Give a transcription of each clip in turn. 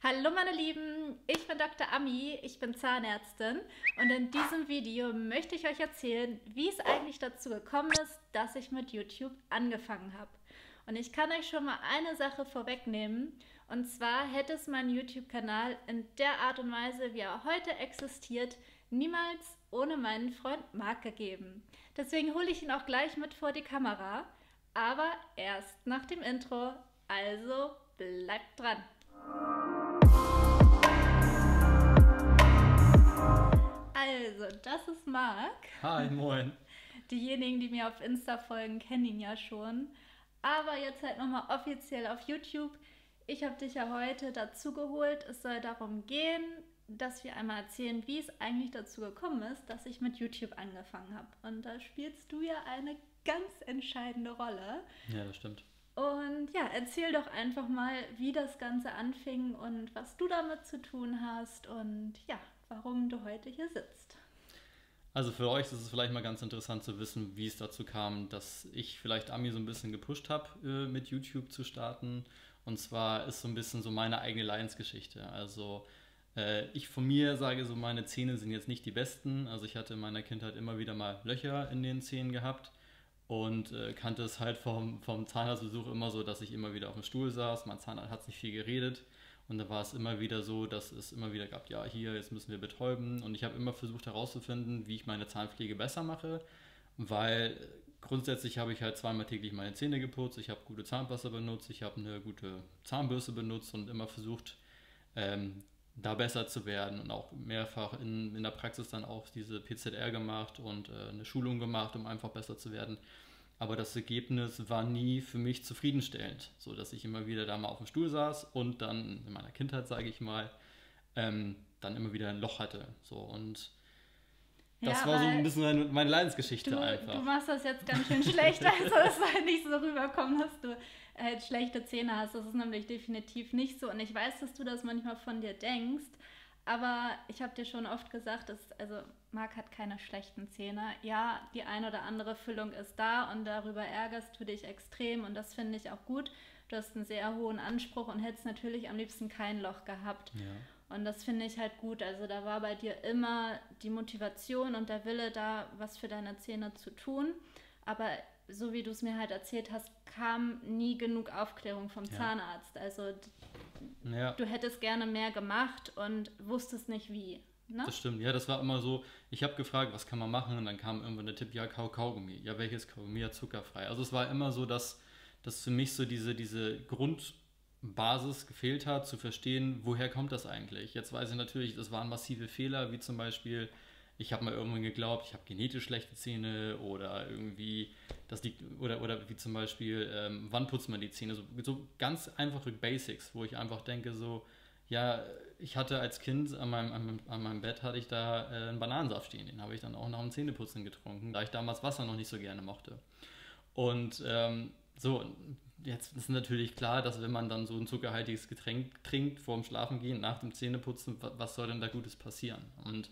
Hallo meine Lieben, ich bin Dr. Ami, ich bin Zahnärztin und in diesem Video möchte ich euch erzählen, wie es eigentlich dazu gekommen ist, dass ich mit YouTube angefangen habe. Und ich kann euch schon mal eine Sache vorwegnehmen, und zwar hätte es meinen YouTube-Kanal in der Art und Weise, wie er heute existiert, niemals ohne meinen Freund Marc gegeben. Deswegen hole ich ihn auch gleich mit vor die Kamera, aber erst nach dem Intro, also bleibt dran. Also, das ist Marc. Hi, moin. Diejenigen, die mir auf Insta folgen, kennen ihn ja schon. Aber jetzt halt nochmal offiziell auf YouTube. Ich habe dich ja heute dazu geholt. Es soll darum gehen, dass wir einmal erzählen, wie es eigentlich dazu gekommen ist, dass ich mit YouTube angefangen habe. Und da spielst du ja eine ganz entscheidende Rolle. Ja, das stimmt. Und ja, erzähl doch einfach mal, wie das Ganze anfing und was du damit zu tun hast und ja, warum du heute hier sitzt. Also für euch ist es vielleicht mal ganz interessant zu wissen, wie es dazu kam, dass ich vielleicht Ami so ein bisschen gepusht habe, mit YouTube zu starten. Und zwar ist so ein bisschen so meine eigene Leidensgeschichte. Also ich von mir sage so, meine Zähne sind jetzt nicht die besten. Also ich hatte in meiner Kindheit immer wieder mal Löcher in den Zähnen gehabt und kannte es halt vom Zahnarztbesuch immer so, dass ich immer wieder auf dem Stuhl saß. Mein Zahnarzt hat nicht viel geredet. Und da war es immer wieder so, dass es immer wieder gab, ja, hier, jetzt müssen wir betäuben. Und ich habe immer versucht herauszufinden, wie ich meine Zahnpflege besser mache, weil grundsätzlich habe ich halt zweimal täglich meine Zähne geputzt, ich habe gute Zahnpasta benutzt, ich habe eine gute Zahnbürste benutzt und immer versucht, da besser zu werden und auch mehrfach in der Praxis dann auch diese PZR gemacht und eine Schulung gemacht, um einfach besser zu werden. Aber das Ergebnis war nie für mich zufriedenstellend, so dass ich immer wieder da mal auf dem Stuhl saß und dann in meiner Kindheit, sage ich mal, dann immer wieder ein Loch hatte. So, und das Ja, war so ein weil bisschen meine Leidensgeschichte du einfach. machst das jetzt ganz schön schlecht, also es soll nicht so rüberkommen, dass du schlechte Zähne hast. Das ist nämlich definitiv nicht so und ich weiß, dass du das manchmal von dir denkst, aber ich habe dir schon oft gesagt, also Marc hat keine schlechten Zähne. Ja, die ein oder andere Füllung ist da und darüber ärgerst du dich extrem und das finde ich auch gut. Du hast einen sehr hohen Anspruch und hättest natürlich am liebsten kein Loch gehabt. Ja, Und das finde ich halt gut. Also da war bei dir immer die Motivation und der Wille da, was für deine Zähne zu tun. Aber so wie du es mir halt erzählt hast, kam nie genug Aufklärung vom ja, Zahnarzt. Also ja. du hättest gerne mehr gemacht und wusstest nicht wie. Ne? Das stimmt, ja, das war immer so, ich habe gefragt, was kann man machen und dann kam irgendwann der Tipp, ja, Kaugummi. Ja, welches Kaugummi? Ja, zuckerfrei. Also es war immer so, dass für mich so diese Grundbasis gefehlt hat, zu verstehen, woher kommt das eigentlich. Jetzt weiß ich natürlich, das waren massive Fehler, wie zum Beispiel, ich habe mal irgendwann geglaubt, ich habe genetisch schlechte Zähne oder irgendwie, oder wie zum Beispiel, wann putzt man die Zähne? So ganz einfache Basics, wo ich einfach denke, so, ja, ich hatte als Kind an meinem Bett hatte ich da einen Bananensaft stehen, den habe ich dann auch nach dem Zähneputzen getrunken, da ich damals Wasser noch nicht so gerne mochte. Und so, jetzt ist natürlich klar, dass wenn man dann so ein zuckerhaltiges Getränk trinkt vorm Schlafengehen, nach dem Zähneputzen, was soll denn da Gutes passieren? Und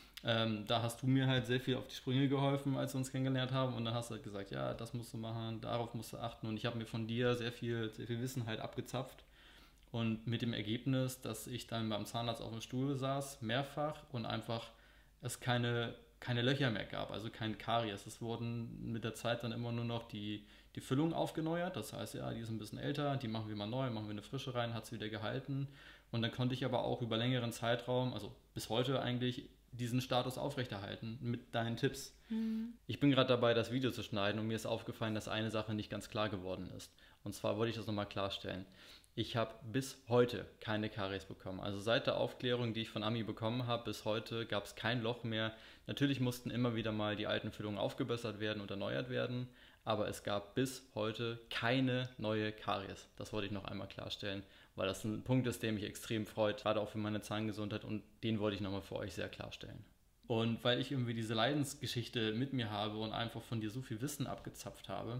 da hast du mir halt sehr viel auf die Sprünge geholfen, als wir uns kennengelernt haben. Und dann hast du halt gesagt, ja, das musst du machen, darauf musst du achten. Und ich habe mir von dir sehr viel Wissen halt abgezapft. Und mit dem Ergebnis, dass ich dann beim Zahnarzt auf dem Stuhl saß, mehrfach und einfach es keine Löcher mehr gab, also kein Karies. Es wurden mit der Zeit dann immer nur noch die Füllung aufgeneuert. Das heißt, ja, die ist ein bisschen älter, die machen wir mal neu, machen wir eine frische rein, hat es wieder gehalten. Und dann konnte ich aber auch über längeren Zeitraum, also bis heute eigentlich, diesen Status aufrechterhalten mit deinen Tipps. Ich bin gerade dabei, das Video zu schneiden und mir ist aufgefallen, dass eine Sache nicht ganz klar geworden ist. Und zwar wollte ich das nochmal klarstellen. Ich habe bis heute keine Karies bekommen. Also seit der Aufklärung, die ich von Ami bekommen habe, bis heute gab es kein Loch mehr. Natürlich mussten immer wieder mal die alten Füllungen aufgebessert werden und erneuert werden, aber es gab bis heute keine neue Karies. Das wollte ich noch einmal klarstellen, weil das ein Punkt ist, der mich extrem freut, gerade auch für meine Zahngesundheit und den wollte ich nochmal für euch sehr klarstellen. Und weil ich irgendwie diese Leidensgeschichte mit mir habe und einfach von dir so viel Wissen abgezapft habe,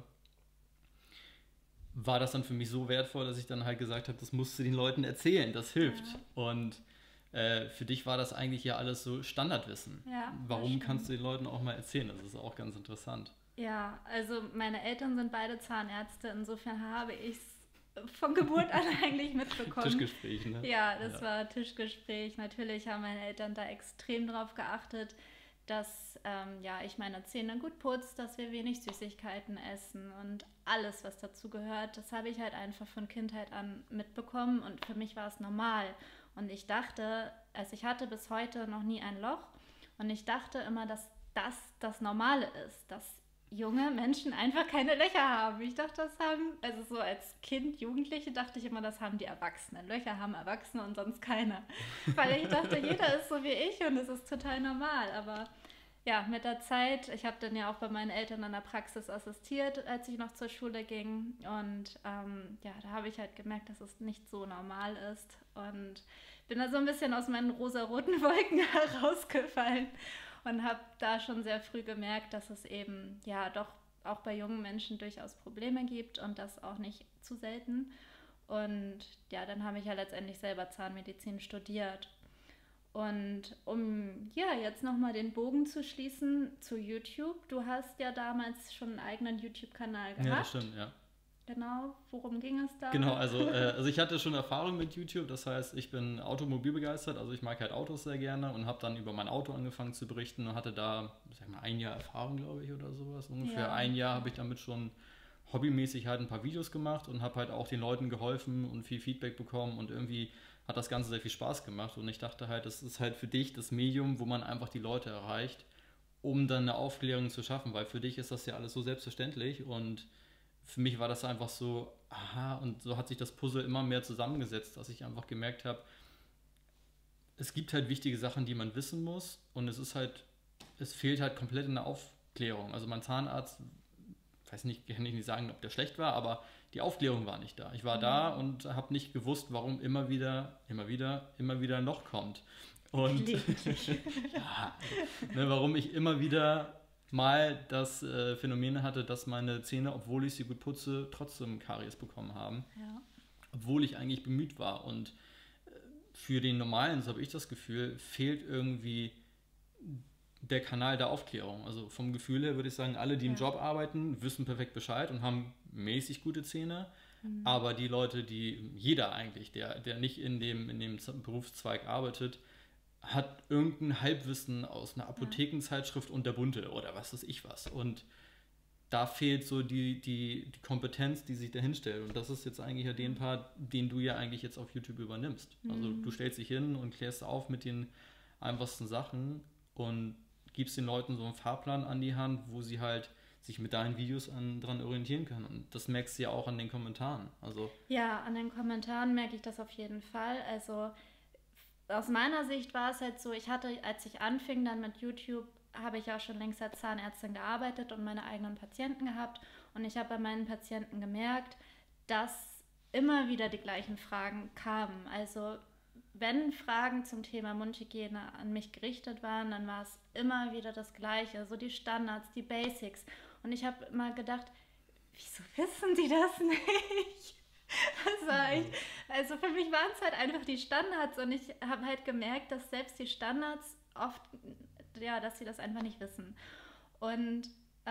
war das dann für mich so wertvoll, dass ich dann halt gesagt habe, das musst du den Leuten erzählen, das hilft. Ja, Und für dich war das eigentlich ja alles so Standardwissen. ja, das Warum kannst stimmt. du den Leuten auch mal erzählen? Das ist auch ganz interessant. Ja, also meine Eltern sind beide Zahnärzte, insofern habe ich es von Geburt an eigentlich mitbekommen. Tischgespräch, ne? Ja, das war Tischgespräch. Natürlich haben meine Eltern da extrem drauf geachtet, dass ich meine Zähne gut putze, dass wir wenig Süßigkeiten essen und alles, was dazu gehört. Das habe ich halt einfach von Kindheit an mitbekommen und für mich war es normal. Und ich dachte, also ich hatte bis heute noch nie ein Loch und ich dachte immer, dass das Normale ist, dass junge Menschen einfach keine Löcher haben. Ich dachte, das haben, also so als Kind, Jugendliche, dachte ich immer, das haben die Erwachsenen. Löcher haben Erwachsene und sonst keiner. Weil ich dachte, jeder ist so wie ich und es ist total normal. Aber ja, mit der Zeit, ich habe dann ja auch bei meinen Eltern in der Praxis assistiert, als ich noch zur Schule ging. Und da habe ich halt gemerkt, dass es nicht so normal ist. Und bin da so ein bisschen aus meinen rosaroten Wolken herausgefallen. Und habe da schon sehr früh gemerkt, dass es eben ja doch auch bei jungen Menschen durchaus Probleme gibt und das auch nicht zu selten. Und ja, dann habe ich ja letztendlich selber Zahnmedizin studiert. Und um ja jetzt nochmal den Bogen zu schließen zu YouTube, du hast ja damals schon einen eigenen YouTube-Kanal gehabt. Ja, das stimmt, ja. Genau, worum ging es da? Genau, also ich hatte schon Erfahrung mit YouTube, das heißt, ich bin automobilbegeistert, also ich mag halt Autos sehr gerne und habe dann über mein Auto angefangen zu berichten und hatte da, sag mal, ein Jahr Erfahrung, glaube ich, oder sowas. Ungefähr ein Jahr habe ich damit schon hobbymäßig halt ein paar Videos gemacht und habe halt auch den Leuten geholfen und viel Feedback bekommen und irgendwie hat das Ganze sehr viel Spaß gemacht und ich dachte halt, das ist halt für dich das Medium, wo man einfach die Leute erreicht, um dann eine Aufklärung zu schaffen, weil für dich ist das ja alles so selbstverständlich und für mich war das einfach so, aha, und so hat sich das Puzzle immer mehr zusammengesetzt, dass ich einfach gemerkt habe, es gibt halt wichtige Sachen, die man wissen muss und es fehlt halt komplett in der Aufklärung. Also mein Zahnarzt, weiß nicht, kann ich nicht sagen, ob der schlecht war, aber die Aufklärung war nicht da. Ich war da und habe nicht gewusst, warum immer wieder ein Loch kommt. Und warum ich immer wieder mal das Phänomen hatte, dass meine Zähne, obwohl ich sie gut putze, trotzdem Karies bekommen haben. Ja. Obwohl ich eigentlich bemüht war. Und für den Normalen, so habe ich das Gefühl, fehlt irgendwie der Kanal der Aufklärung. Also vom Gefühl her würde ich sagen, alle, die im Job arbeiten, wissen perfekt Bescheid und haben mäßig gute Zähne. Aber die Leute, jeder eigentlich, der nicht in dem Berufszweig arbeitet, hat irgendein Halbwissen aus einer Apothekenzeitschrift und der Bunte oder was weiß ich was. Und da fehlt so die Kompetenz, die sich dahin stellt. Und das ist jetzt eigentlich ja den Part, den du ja eigentlich jetzt auf YouTube übernimmst. Also du stellst dich hin und klärst auf mit den einfachsten Sachen und gibst den Leuten so einen Fahrplan an die Hand, wo sie halt sich mit deinen Videos dran orientieren können. Und das merkst du ja auch an den Kommentaren. Also ja, an den Kommentaren merke ich das auf jeden Fall. Also aus meiner Sicht war es halt so, als ich anfing dann mit YouTube, habe ich auch schon längst als Zahnärztin gearbeitet und meine eigenen Patienten gehabt. Und ich habe bei meinen Patienten gemerkt, dass immer wieder die gleichen Fragen kamen. Also wenn Fragen zum Thema Mundhygiene an mich gerichtet waren, dann war es immer wieder das Gleiche, so die Standards, die Basics. Und ich habe immer gedacht, wieso wissen die das nicht? Das war echt, also für mich waren es halt einfach die Standards und ich habe halt gemerkt, dass selbst die Standards oft, ja, dass sie das einfach nicht wissen. Und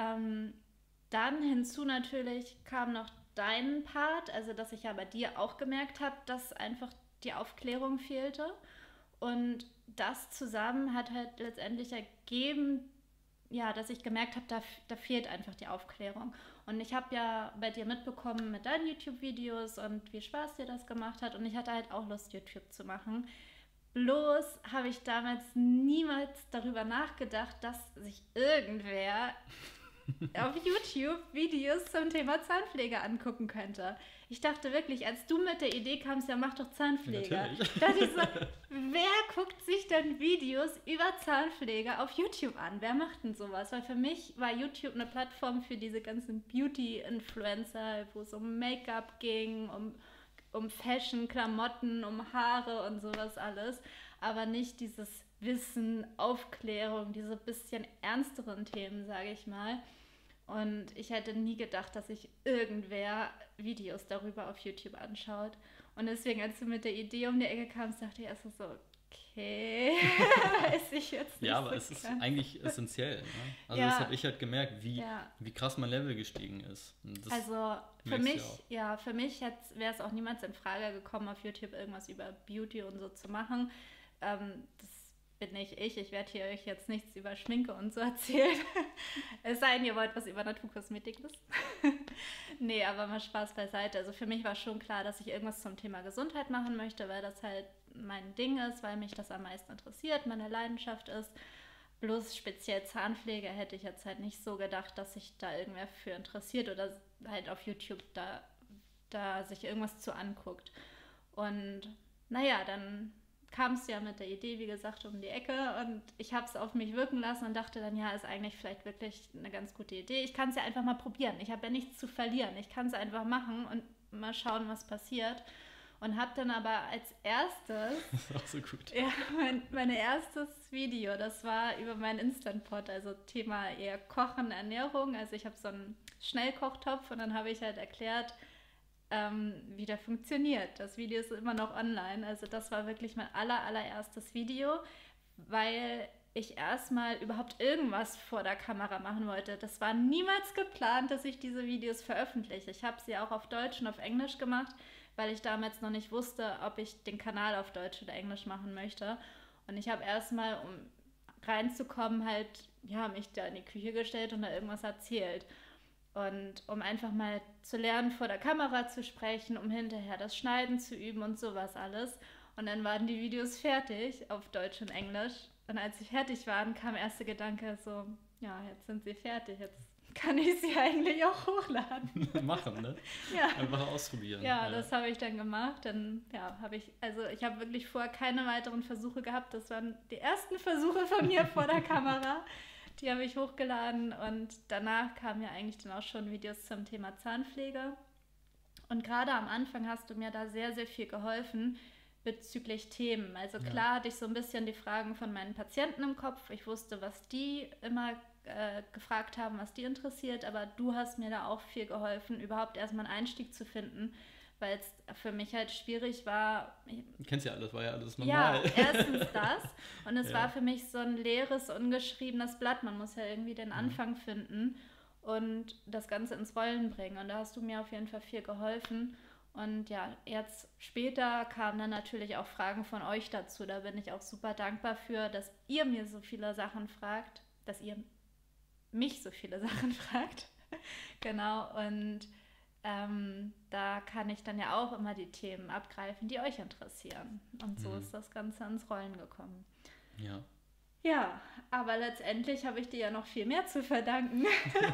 dann hinzu natürlich kam noch dein Part, also dass ich ja bei dir auch gemerkt habe, dass einfach die Aufklärung fehlte. Und das zusammen hat halt letztendlich ergeben, ja, dass ich gemerkt habe, da fehlt einfach die Aufklärung. Und ich habe ja bei dir mitbekommen mit deinen YouTube-Videos und wie Spaß dir das gemacht hat. Und ich hatte halt auch Lust, YouTube zu machen. Bloß habe ich damals niemals darüber nachgedacht, dass sich irgendwer auf YouTube Videos zum Thema Zahnpflege angucken könnte. Ich dachte wirklich, als du mit der Idee kamst, ja mach doch Zahnpflege. Natürlich. Dachte ich so, wer guckt sich denn Videos über Zahnpflege auf YouTube an? Wer macht denn sowas? Weil für mich war YouTube eine Plattform für diese ganzen Beauty-Influencer, wo es um Make-up ging, um Fashion, Klamotten, um Haare und sowas alles. Aber nicht dieses Wissen, Aufklärung, diese bisschen ernsteren Themen, sage ich mal. Und ich hätte nie gedacht, dass sich irgendwer Videos darüber auf YouTube anschaut. Und deswegen, als du mit der Idee um die Ecke kamst, dachte ich erst so, Okay, weiß ich jetzt nicht Ja, aber so es ist ganz. eigentlich essentiell. Ne? Also Ja, das habe ich halt gemerkt, ja. wie krass mein Level gestiegen ist. Und das Also für merkst du ja mich, auch. ja, für mich wäre es auch niemals in Frage gekommen, auf YouTube irgendwas über Beauty und so zu machen. Das bin nicht ich. Ich werde hier euch jetzt nichts über Schminke und so erzählen. Es sei denn, ihr wollt was über Naturkosmetik wissen. Nee, aber mal Spaß beiseite. Also für mich war schon klar, dass ich irgendwas zum Thema Gesundheit machen möchte, weil das halt mein Ding ist, weil mich das am meisten interessiert, meine Leidenschaft ist. Bloß speziell Zahnpflege hätte ich jetzt halt nicht so gedacht, dass sich da irgendwer für interessiert oder halt auf YouTube da sich irgendwas zu anguckt. Und naja, dann kam es ja mit der Idee, wie gesagt, um die Ecke und ich habe es auf mich wirken lassen und dachte dann, ja, ist eigentlich vielleicht wirklich eine ganz gute Idee. Ich kann es ja einfach mal probieren. Ich habe ja nichts zu verlieren. Ich kann es einfach machen und mal schauen, was passiert. Und habe dann aber als erstes, Das ist auch so gut. ja, mein erstes Video, das war über meinen Instant Pot, also Thema eher Kochen, Ernährung. Also ich habe so einen Schnellkochtopf und dann habe ich halt erklärt, wie der funktioniert. Das Video ist immer noch online. Also das war wirklich mein allererstes Video, weil ich erstmal überhaupt irgendwas vor der Kamera machen wollte. Das war niemals geplant, dass ich diese Videos veröffentliche. Ich habe sie auch auf Deutsch und auf Englisch gemacht, weil ich damals noch nicht wusste, ob ich den Kanal auf Deutsch oder Englisch machen möchte. Und ich habe erstmal, um reinzukommen, halt, ja, mich da in die Küche gestellt und da irgendwas erzählt. Und um einfach mal zu lernen, vor der Kamera zu sprechen, um hinterher das Schneiden zu üben und sowas alles. Und dann waren die Videos fertig auf Deutsch und Englisch. Und als sie fertig waren, kam der erste Gedanke so, ja, jetzt sind sie fertig, jetzt kann ich sie eigentlich auch hochladen. Machen, ne? Ja. Einfach ausprobieren. Ja, das habe ich dann gemacht. Dann ja, ich habe wirklich vorher keine weiteren Versuche gehabt. Das waren die ersten Versuche von mir vor der Kamera. Die habe ich hochgeladen und danach kamen ja eigentlich dann auch schon Videos zum Thema Zahnpflege. Und gerade am Anfang hast du mir da sehr, sehr viel geholfen bezüglich Themen. Also klar hatte ich so ein bisschen die Fragen von meinen Patienten im Kopf. Ich wusste, was die immer gefragt haben, was die interessiert, aber du hast mir da auch viel geholfen, überhaupt erstmal einen Einstieg zu finden, weil es für mich halt schwierig war. Du kennst ja alles, war ja alles normal. Ja, erstens das und es Ja. war für mich so ein leeres, ungeschriebenes Blatt. Man muss ja irgendwie den Anfang finden und das Ganze ins Rollen bringen und da hast du mir auf jeden Fall viel geholfen. Und ja, jetzt später kamen dann natürlich auch Fragen von euch dazu. Da bin ich auch super dankbar für, dass ihr mir so viele Sachen fragt, dass ihr mich so viele Sachen fragt. Genau, und da kann ich dann ja auch immer die Themen abgreifen, die euch interessieren. Und so ist das Ganze ins Rollen gekommen. Ja. Ja, aber letztendlich habe ich dir ja noch viel mehr zu verdanken,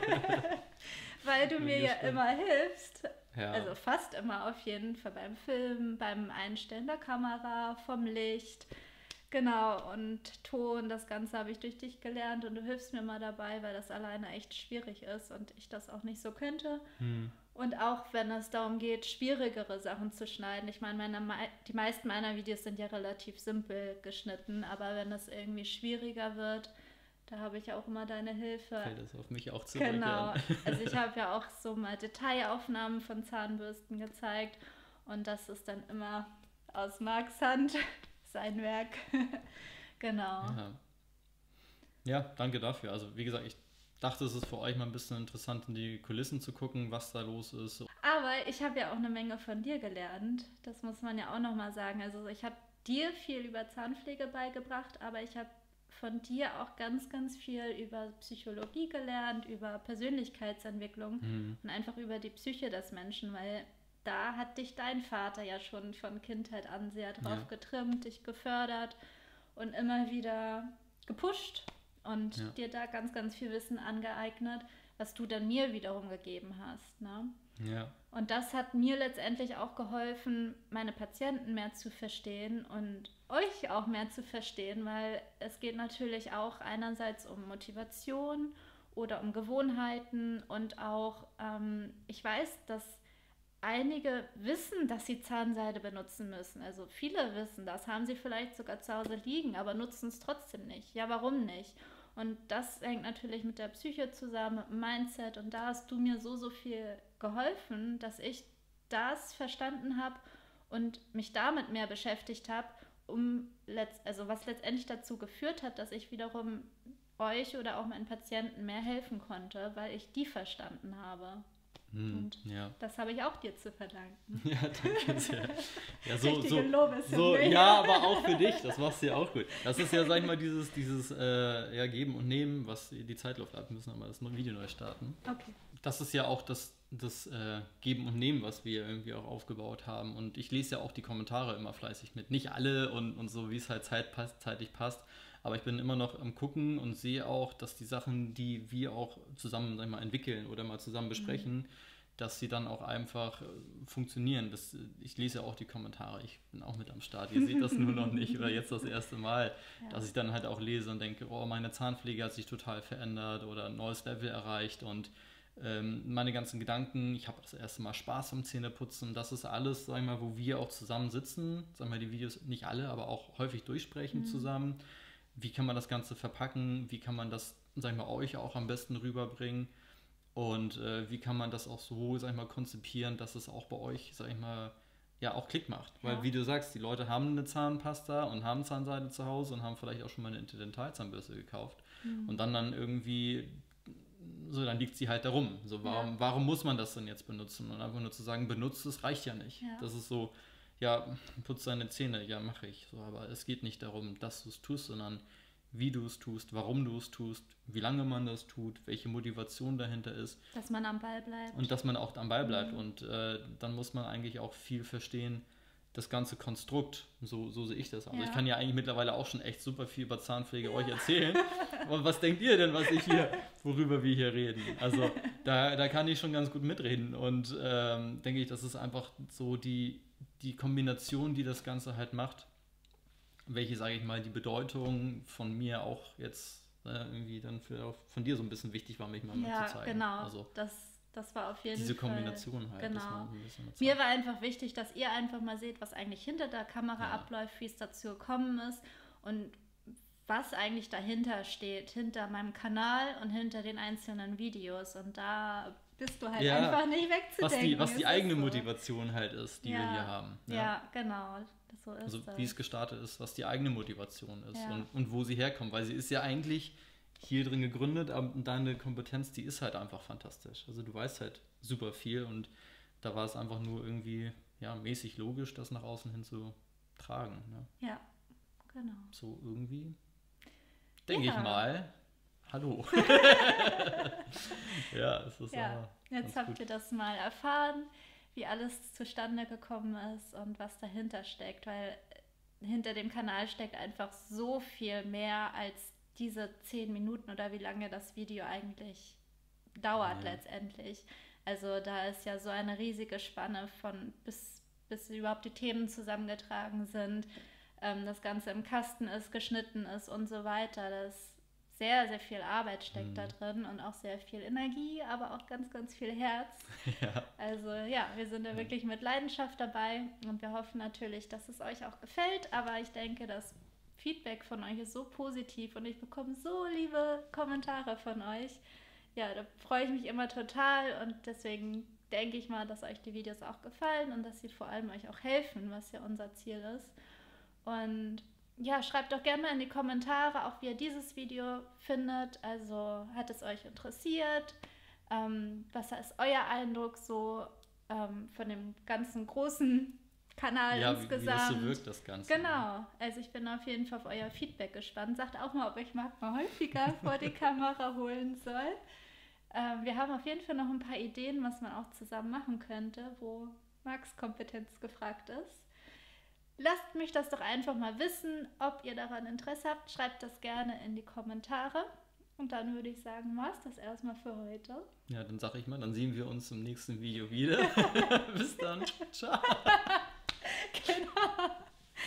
weil du Bin mir ja gespannt. immer hilfst. Ja. Also fast immer auf jeden Fall beim Filmen, beim Einstellen der Kamera, vom Licht. Genau, und Ton, das Ganze habe ich durch dich gelernt und du hilfst mir mal dabei, weil das alleine echt schwierig ist und ich das auch nicht so könnte. Und auch wenn es darum geht, schwierigere Sachen zu schneiden. Ich meine, die meisten meiner Videos sind ja relativ simpel geschnitten, aber wenn es irgendwie schwieriger wird, da habe ich auch immer deine Hilfe. Fällt es auf mich auch zurück. Genau, Ja. also ich habe ja auch so mal Detailaufnahmen von Zahnbürsten gezeigt und das ist dann immer aus Marks Hand sein Werk. Genau. Ja. Ja, danke dafür. Also wie gesagt, ich dachte, es ist für euch mal ein bisschen interessant, in die Kulissen zu gucken, was da los ist. Aber ich habe ja auch eine Menge von dir gelernt. Das muss man ja auch nochmal sagen. Also ich habe dir viel über Zahnpflege beigebracht, aber ich habe von dir auch ganz, ganz viel über Psychologie gelernt, über Persönlichkeitsentwicklung und einfach über die Psyche des Menschen, weil da hat dich dein Vater ja schon von Kindheit an sehr drauf getrimmt, dich gefördert und immer wieder gepusht und dir da ganz, ganz viel Wissen angeeignet, was du dann mir wiederum gegeben hast, ne? Ja. Und das hat mir letztendlich auch geholfen, meine Patienten mehr zu verstehen und euch auch mehr zu verstehen, weil es geht natürlich auch einerseits um Motivation oder um Gewohnheiten und auch, ich weiß, dass einige wissen, dass sie Zahnseide benutzen müssen. Also viele wissen das, haben sie vielleicht sogar zu Hause liegen, aber nutzen es trotzdem nicht. Ja, warum nicht? Und das hängt natürlich mit der Psyche zusammen, mit dem Mindset. Und da hast du mir so, so viel geholfen, dass ich das verstanden habe und mich damit mehr beschäftigt habe also was letztendlich dazu geführt hat, dass ich wiederum euch oder auch meinen Patienten mehr helfen konnte, weil ich die verstanden habe. Und das habe ich auch dir zu verdanken. Ja, danke sehr. Ja, Richtige Lobeshymne. Ja, aber auch für dich, das machst du ja auch gut. Das ist ja, sag ich mal, dieses Geben und Nehmen, was die Zeit läuft ab. Wir müssen aber das Video neu starten. Okay. Das ist ja auch das Geben und Nehmen, was wir irgendwie auch aufgebaut haben. Und ich lese ja auch die Kommentare immer fleißig mit. Nicht alle und so, wie es halt zeitlich passt. Aber ich bin immer noch am Gucken und sehe auch, dass die Sachen, die wir auch zusammen, sag ich mal, entwickeln oder mal zusammen besprechen, dass sie dann auch einfach funktionieren. Ich lese ja auch die Kommentare, ich bin auch mit am Start. Ihr seht das nur noch nicht oder jetzt das erste Mal, dass ich dann halt auch lese und denke, oh, meine Zahnpflege hat sich total verändert oder ein neues Level erreicht und meine ganzen Gedanken, ich habe das erste Mal Spaß am Zähneputzen. Das ist alles, sag ich mal, wo wir auch zusammen sitzen, sagen wir die Videos, nicht alle, aber auch häufig durchsprechen zusammen. Wie kann man das Ganze verpacken? Wie kann man das, sag ich mal, euch auch am besten rüberbringen? Und wie kann man das auch so, sag ich mal, konzipieren, dass es auch bei euch, sag ich mal, ja, auch Klick macht. Weil, wie du sagst, die Leute haben eine Zahnpasta und haben Zahnseide zu Hause und haben vielleicht auch schon mal eine Interdentalzahnbürste gekauft. Und dann irgendwie, so, dann liegt sie halt da rum. So, warum muss man das denn jetzt benutzen? Und einfach nur zu sagen, benutzt es, reicht ja nicht. Ja. Das ist so, ja, putz deine Zähne, ja, mache ich. So, aber es geht nicht darum, dass du es tust, sondern wie du es tust, warum du es tust, wie lange man das tut, welche Motivation dahinter ist. Dass man am Ball bleibt. Und dass man auch am Ball bleibt. Und dann muss man eigentlich auch viel verstehen, das ganze Konstrukt, so sehe ich das. Also ich kann ja eigentlich mittlerweile auch schon echt super viel über Zahnpflege euch erzählen. Aber was denkt ihr denn, worüber wir hier reden? Also da kann ich schon ganz gut mitreden. Und denke ich, das ist einfach so die Kombination, die das Ganze halt macht, welche, sage ich mal, die Bedeutung von mir auch jetzt irgendwie dann von dir so ein bisschen wichtig war, mich mal zu zeigen. Genau, also, das war auf jeden Fall. Diese Kombination halt. Genau. Das mal ein bisschen Mir war einfach wichtig, dass ihr einfach mal seht, was eigentlich hinter der Kamera abläuft, wie es dazu gekommen ist und was eigentlich dahinter steht, hinter meinem Kanal und hinter den einzelnen Videos. Und da bist du halt einfach nicht wegzudenken. Was die eigene Motivation halt ist, die wir hier haben. Ja, genau. So ist also das. Wie es gestartet ist, was die eigene Motivation ist und wo sie herkommt. Weil sie ist ja eigentlich hier drin gegründet, aber deine Kompetenz, die ist halt einfach fantastisch. Also du weißt halt super viel und da war es einfach nur irgendwie mäßig logisch, das nach außen hin zu tragen. Ne? Ja, genau. So irgendwie, denke ich mal. Hallo. Es ist jetzt habt ihr das mal erfahren, wie alles zustande gekommen ist und was dahinter steckt, weil hinter dem Kanal steckt einfach so viel mehr als diese 10 Minuten oder wie lange das Video eigentlich dauert letztendlich. Also da ist ja so eine riesige Spanne von bis überhaupt die Themen zusammengetragen sind, das Ganze im Kasten ist, geschnitten ist und so weiter. Das sehr, sehr viel Arbeit steckt da drin und auch sehr viel Energie, aber auch ganz, ganz viel Herz. Also wir sind da wirklich mit Leidenschaft dabei und wir hoffen natürlich, dass es euch auch gefällt, aber ich denke, das Feedback von euch ist so positiv und ich bekomme so liebe Kommentare von euch. Ja, da freue ich mich immer total und deswegen denke ich mal, dass euch die Videos auch gefallen und dass sie vor allem euch auch helfen, was ja unser Ziel ist. Und schreibt doch gerne mal in die Kommentare, auch wie ihr dieses Video findet. Also hat es euch interessiert? Was ist euer Eindruck so von dem ganzen großen Kanal insgesamt? Wie das so wirkt, das Ganze. Genau, also ich bin auf jeden Fall auf euer Feedback gespannt. Sagt auch mal, ob ich Marc mal häufiger vor die Kamera holen soll. Wir haben auf jeden Fall noch ein paar Ideen, was man auch zusammen machen könnte, wo Marcs Kompetenz gefragt ist. Lasst mich das doch einfach mal wissen, ob ihr daran Interesse habt. Schreibt das gerne in die Kommentare. Und dann würde ich sagen, war es das erstmal für heute. Ja, dann sage ich mal, dann sehen wir uns im nächsten Video wieder. Bis dann. Ciao. Genau.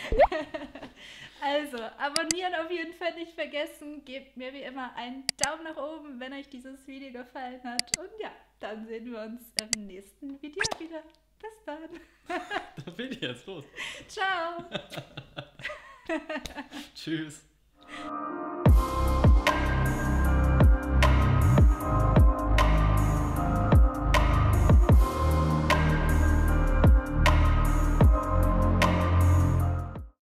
Also, abonnieren auf jeden Fall nicht vergessen. Gebt mir wie immer einen Daumen nach oben, wenn euch dieses Video gefallen hat. Und dann sehen wir uns im nächsten Video wieder. Bis dann. Da bin ich jetzt los. Ciao. Tschüss.